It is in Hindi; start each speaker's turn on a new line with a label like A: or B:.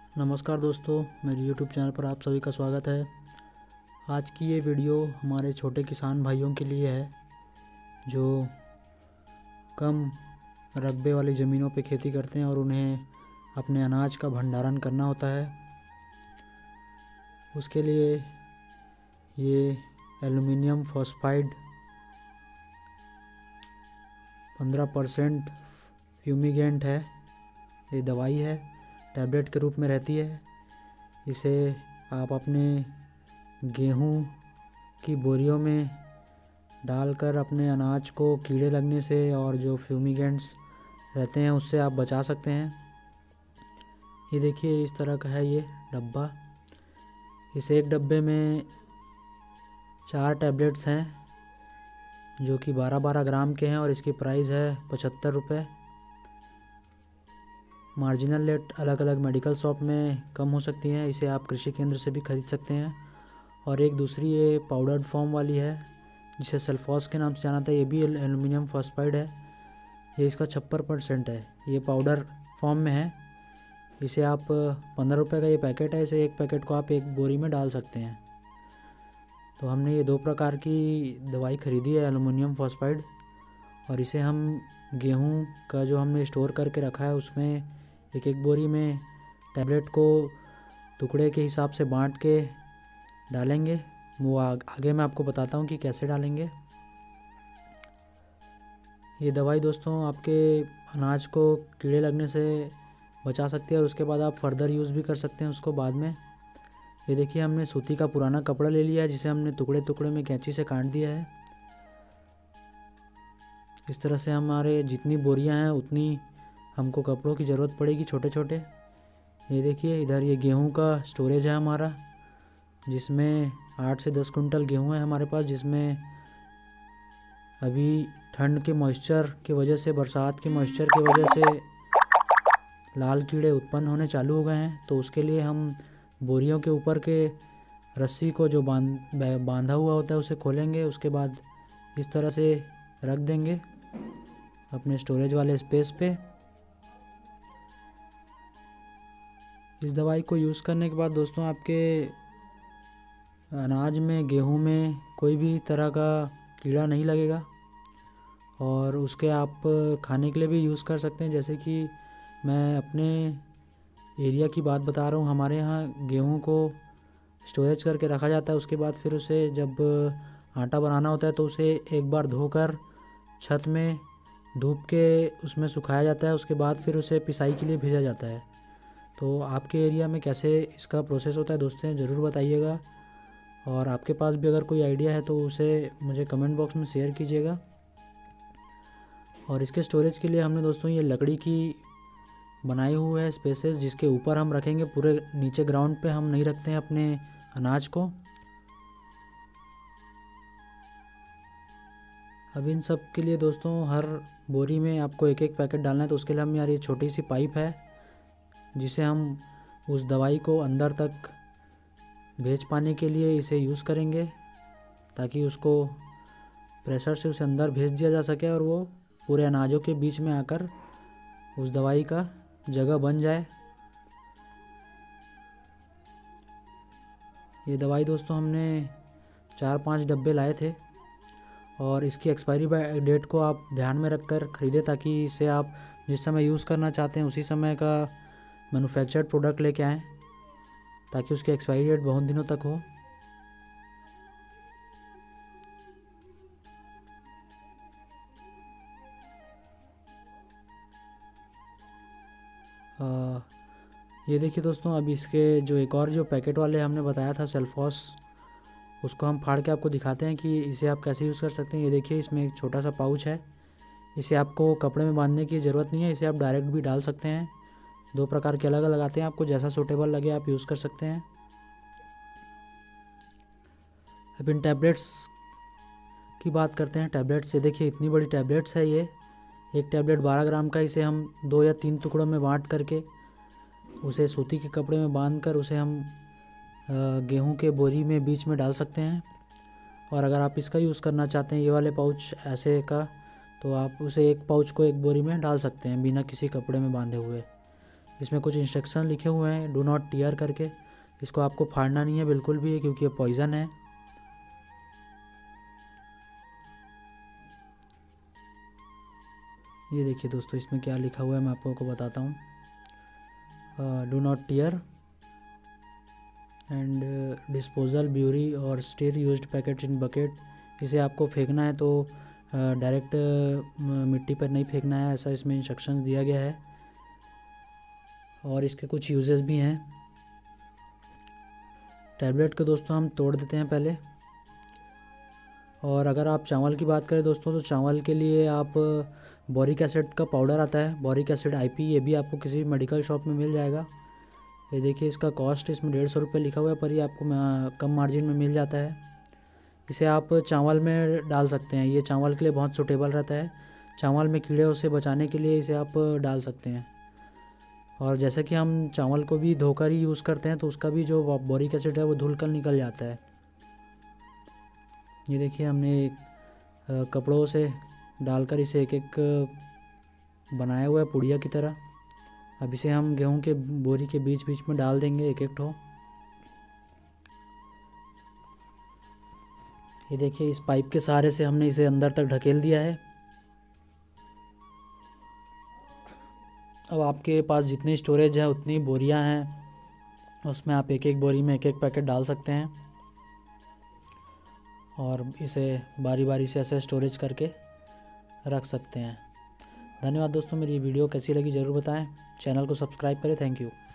A: नमस्कार दोस्तों, मेरे YouTube चैनल पर आप सभी का स्वागत है। आज की ये वीडियो हमारे छोटे किसान भाइयों के लिए है जो कम रकबे वाली ज़मीनों पे खेती करते हैं और उन्हें अपने अनाज का भंडारण करना होता है। उसके लिए ये एल्युमिनियम फॉस्फाइड 15% फ्यूमिगेंट है। ये दवाई है, टैबलेट के रूप में रहती है। इसे आप अपने गेहूं की बोरियों में डालकर अपने अनाज को कीड़े लगने से और जो फ्यूमिगेंट्स रहते हैं उससे आप बचा सकते हैं। ये देखिए, इस तरह का है ये डब्बा। इस एक डब्बे में 4 टैबलेट्स हैं जो कि 12-12 ग्राम के हैं और इसकी प्राइस है 75 रुपये। मार्जिनल रेट अलग अलग मेडिकल शॉप में कम हो सकती हैं। इसे आप कृषि केंद्र से भी खरीद सकते हैं। और एक दूसरी ये पाउडर्ड फॉर्म वाली है जिसे सल्फॉस के नाम से जाना था। ये भी एल्युमिनियम फॉस्फाइड है। ये इसका 56% है। ये पाउडर फॉर्म में है। इसे आप 15 रुपये का ये पैकेट है। इसे एक पैकेट को आप एक बोरी में डाल सकते हैं। तो हमने ये 2 प्रकार की दवाई खरीदी है एल्युमिनियम फॉस्फाइड, और इसे हम गेहूं का जो हमने स्टोर करके रखा है उसमें एक एक बोरी में टैबलेट को टुकड़े के हिसाब से बांट के डालेंगे। वो आगे मैं आपको बताता हूँ कि कैसे डालेंगे। ये दवाई दोस्तों आपके अनाज को कीड़े लगने से बचा सकती है और उसके बाद आप फर्दर यूज़ भी कर सकते हैं उसको बाद में। ये देखिए, हमने सूती का पुराना कपड़ा ले लिया है जिसे हमने टुकड़े टुकड़े में कैंची से काट दिया है। इस तरह से हमारे जितनी बोरियां हैं उतनी हमको कपड़ों की ज़रूरत पड़ेगी, छोटे छोटे। ये देखिए, इधर ये गेहूं का स्टोरेज है हमारा, जिसमें 8 से 10 कुंटल गेहूं है हमारे पास, जिसमें अभी ठंड के मॉइस्चर की वजह से, बरसात के मॉइस्चर की वजह से लाल कीड़े उत्पन्न होने चालू हो गए हैं। तो उसके लिए हम बोरियों के ऊपर के रस्सी को जो बांधा हुआ होता है उसे खोलेंगे। उसके बाद इस तरह से रख देंगे अपने स्टोरेज वाले स्पेस पे। इस दवाई को यूज़ करने के बाद दोस्तों आपके अनाज में, गेहूं में कोई भी तरह का कीड़ा नहीं लगेगा और उसके आप खाने के लिए भी यूज़ कर सकते हैं। जैसे कि मैं अपने एरिया की बात बता रहा हूँ। हमारे यहाँ गेहूं को स्टोरेज करके रखा जाता है। उसके बाद फिर उसे जब आटा बनाना होता है तो उसे एक बार धोकर छत में धूप के उसमें सुखाया जाता है। उसके बाद फिर उसे पिसाई के लिए भेजा जाता है। तो आपके एरिया में कैसे इसका प्रोसेस होता है दोस्तों, ज़रूर बताइएगा। और आपके पास भी अगर कोई आइडिया है तो उसे मुझे कमेंट बॉक्स में शेयर कीजिएगा। और इसके स्टोरेज के लिए हमने दोस्तों ये लकड़ी की बनाई हुई है स्पेसेस, जिसके ऊपर हम रखेंगे। पूरे नीचे ग्राउंड पे हम नहीं रखते हैं अपने अनाज को। अब इन सब के लिए दोस्तों हर बोरी में आपको एक एक पैकेट डालना है। तो उसके लिए हम यार ये छोटी सी पाइप है जिसे हम उस दवाई को अंदर तक भेज पाने के लिए इसे यूज़ करेंगे, ताकि उसको प्रेशर से उसे अंदर भेज दिया जा सके और वो पूरे अनाजों के बीच में आकर उस दवाई का जगह बन जाए। ये दवाई दोस्तों हमने 4-5 डब्बे लाए थे और इसकी एक्सपायरी डेट को आप ध्यान में रखकर ख़रीदें, ताकि इसे आप जिस समय यूज़ करना चाहते हैं उसी समय का मैन्युफैक्चर्ड प्रोडक्ट लेके आएँ, ताकि उसकी एक्सपायरी डेट बहुत दिनों तक हो। ये देखिए दोस्तों, अब इसके जो एक और जो पैकेट वाले हमने बताया था सल्फॉस, उसको हम फाड़ के आपको दिखाते हैं कि इसे आप कैसे यूज़ कर सकते हैं। ये देखिए, इसमें एक छोटा सा पाउच है। इसे आपको कपड़े में बांधने की ज़रूरत नहीं है। इसे आप डायरेक्ट भी डाल सकते हैं। 2 प्रकार के अलग अलग आते हैं, आपको जैसा सूटेबल लगे आप यूज़ कर सकते हैं। अब इन टैबलेट्स की बात करते हैं। टैबलेट्स, ये देखिए इतनी बड़ी टैबलेट्स है ये। एक टैबलेट 12 ग्राम का। इसे हम 2 या 3 टुकड़ों में बांट करके उसे सूती के कपड़े में बांध कर उसे हम गेहूं के बोरी में बीच में डाल सकते हैं। और अगर आप इसका यूज़ करना चाहते हैं, ये वाले पाउच ऐसे का, तो आप उसे एक पाउच को एक बोरी में डाल सकते हैं बिना किसी कपड़े में बांधे हुए। इसमें कुछ इंस्ट्रक्शन लिखे हुए हैं डू नॉट टीयर करके। इसको आपको फाड़ना नहीं है बिल्कुल भी, क्योंकि ये पॉइज़न है। ये देखिए दोस्तों, इसमें क्या लिखा हुआ है मैं आपको बताता हूँ। Do not tear and disposal bury और steer used packet in bucket. इसे आपको फेंकना है तो डायरेक्ट मिट्टी पर नहीं फेंकना है, ऐसा इसमें इंस्ट्रक्शंस दिया गया है। और इसके कुछ यूजेस भी हैं। टैबलेट को दोस्तों हम तोड़ देते हैं पहले। और अगर आप चावल की बात करें दोस्तों, तो चावल के लिए आप बोरिक एसिड का पाउडर आता है, बोरिक एसिड IP, ये भी आपको किसी मेडिकल शॉप में मिल जाएगा। ये देखिए, इसका कॉस्ट इसमें 150 रुपये लिखा हुआ है, पर ये आपको कम मार्जिन में मिल जाता है। इसे आप चावल में डाल सकते हैं, ये चावल के लिए बहुत सूटेबल रहता है। चावल में कीड़े से बचाने के लिए इसे आप डाल सकते हैं। और जैसे कि हम चावल को भी धोकर ही यूज़ करते हैं, तो उसका भी जो बोरिक एसिड है वो धुल कर निकल जाता है। ये देखिए, हमने कपड़ों से डालकर इसे एक एक बनाया हुआ है पुड़िया की तरह। अब इसे हम गेहूं के बोरी के बीच बीच में डाल देंगे एक एक ठो। ये देखिए, इस पाइप के सहारे से हमने इसे अंदर तक ढकेल दिया है। अब आपके पास जितनी स्टोरेज है उतनी बोरियां हैं, उसमें आप एक एक बोरी में एक एक पैकेट डाल सकते हैं और इसे बारी बारी से ऐसे स्टोरेज करके रख सकते हैं। धन्यवाद दोस्तों, मेरी वीडियो कैसी लगी ज़रूर बताएं। चैनल को सब्सक्राइब करें। Thank you.